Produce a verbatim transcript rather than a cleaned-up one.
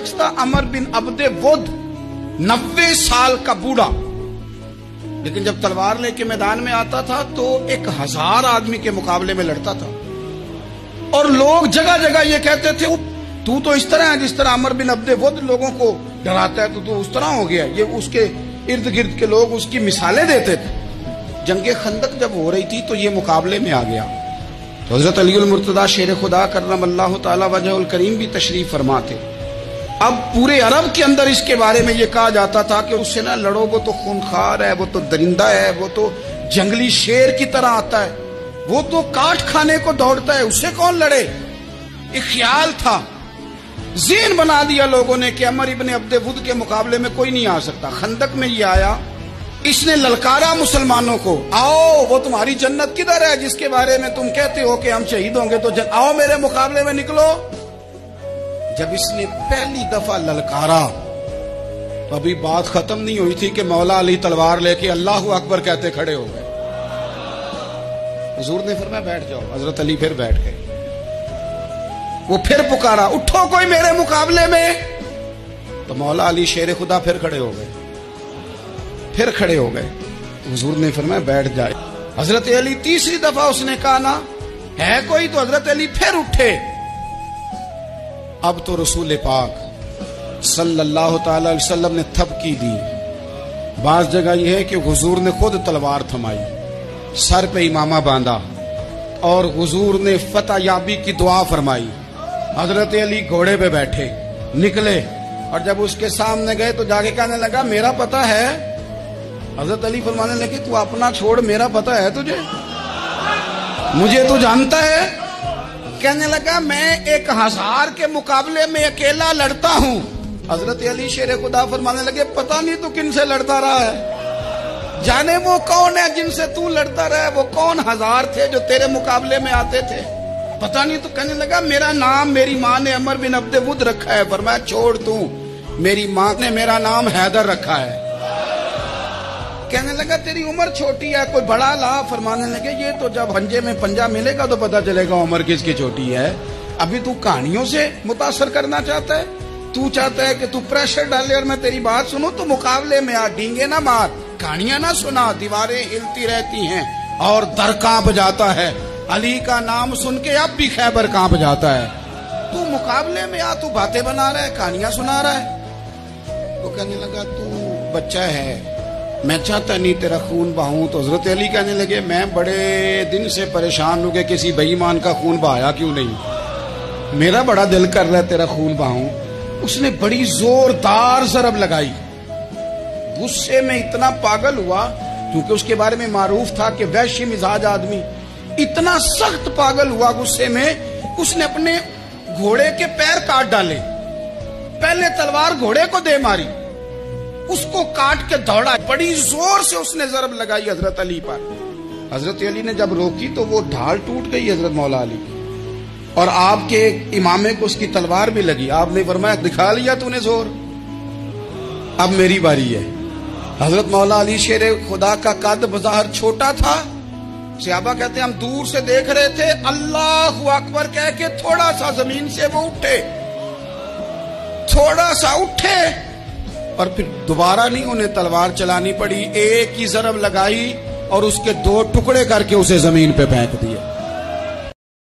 शख्स था अमर बिन अब्दे वुद, नब्बे साल का बूढ़ा, लेकिन जब तलवार लेके मैदान में आता था तो एक हजार आदमी के मुकाबले में लड़ता था। और लोग जगह जगह ये कहते थे तू तो इस तरह है जिस तरह अमर बिन अब्दे वुद लोगों को डराता है, तो तू उस तरह हो गया। ये उसके इर्द गिर्द के लोग उसकी मिसालें देते थे। जंगे खंदक जब हो रही थी तो ये मुकाबले में आ गया। तो हजरत अली उल मुर्तदा शेर खुदा करमल्लाहु ताला वजहुल करीम भी तशरीफ फरमा थे। अब पूरे अरब के अंदर इसके बारे में ये कहा जाता था कि उससे ना लड़ो, वो तो खूनखार है, वो तो दरिंदा है, वो तो जंगली शेर की तरह आता है, वो तो काट खाने को दौड़ता है, उससे कौन लड़े। एक ख्याल था, ज़हन बना दिया लोगों ने कि अमर इब्ने अब्दे वुद के मुकाबले में कोई नहीं आ सकता। खंदक में ये आया, इसने ललकारा मुसलमानों को, आओ वो तुम्हारी जन्नत किधर है जिसके बारे में तुम कहते हो कि हम शहीद होंगे, तो जन, आओ मेरे मुकाबले में निकलो। जब इसने पहली दफा ललकारा तो अभी बात खत्म नहीं हुई थी कि मौला अली तलवार लेके अल्लाहु अकबर कहते खड़े हो गए। हुजूर ने फरमाया बैठ जाओ। हजरत अली फिर बैठ गए। वो फिर पुकारा, उठो कोई मेरे मुकाबले में। तो मौला अली शेर खुदा फिर खड़े हो गए, फिर खड़े हो गए। हुजूर ने फरमाया बैठ जाए। हजरत अली तीसरी दफा उसने कहा ना है कोई, तो हजरत अली फिर उठे। अब तो रसूल पाक सल्लल्लाहु ताला अलैहि वसल्लम ने थपकी दी। बाज जगह यह है कि हुजूर ने खुद तलवार थमाई, सर पे इमामा बांधा और हुजूर ने फतह याबी की दुआ फरमाई। हजरत अली घोड़े पे बैठे निकले और जब उसके सामने गए तो जाके कहने लगा मेरा पता है। हजरत अली फरमाने लगे तू अपना छोड़, मेरा पता है तुझे, मुझे तू जानता है। कहने लगा मैं एक हजार के मुकाबले में अकेला लड़ता हूं। हजरत अली शेर खुदा फरमाने लगे पता नहीं तू किन से लड़ता रहा है, जाने वो कौन है जिनसे तू लड़ता रहा है, वो कौन हजार थे जो तेरे मुकाबले में आते थे, पता नहीं। तो कहने लगा मेरा नाम मेरी माँ ने अमर बिन अब्दे वुद रखा है। फरमाया छोड़ तू, मेरी माँ ने मेरा नाम हैदर रखा है। कहने लगा तेरी उम्र छोटी है, कोई बड़ा ला। फरमाने लगे ये तो जब पंजे में पंजा मिलेगा तो पता चलेगा उम्र किसकी छोटी है। अभी तू कहानियों से मुतासर करना चाहता है, तू चाहता है कि तू प्रेशर डाले और मैं तेरी बात सुनूं, तो मुकाबले में आ, डींगे ना मार, कहानियां ना सुना। दीवारें हिलती रहती हैं और दर कांप जाता है। अली का नाम सुन के अब भी खैबर कांप जाता है। तू मुकाबले में आ, तू बातें बना रहा है, कहानियां सुना रहा है। वो कहने लगा तू बच्चा है, मैं चाहता नहीं तेरा खून बहाऊं। तो हजरत अली कहने लगे मैं बड़े दिन से परेशान हूं कि किसी बेईमान का खून बहाया क्यों नहीं, मेरा बड़ा दिल कर रहा है तेरा खून बहाऊं। उसने बड़ी जोरदार ज़रब लगाई, गुस्से में इतना पागल हुआ, क्योंकि उसके बारे में मारूफ था कि वैश्य मिजाज आदमी, इतना सख्त पागल हुआ गुस्से में, उसने अपने घोड़े के पैर काट डाले। पहले तलवार घोड़े को दे मारी, उसको काट के दौड़ा, बड़ी जोर से उसने ज़रब लगाई हजरत अली पर। हजरत अली ने जब रोकी तो वो ढाल टूट गई हजरत मौला अली की, और आपके इमामे को उसकी तलवार भी लगी। आपने फरमाया दिखा लिया तूने जोर, अब मेरी बारी है। हजरत मौला अली शेर खुदा का कद बज़ाहिर छोटा था। सहाबा कहते हम दूर से देख रहे थे, अल्लाहु अकबर कह के थोड़ा सा जमीन से वो उठे, थोड़ा सा उठे और फिर दोबारा नहीं उन्हें तलवार चलानी पड़ी। एक ही ज़रब लगाई और उसके दो टुकड़े करके उसे जमीन पे फेंक दिया।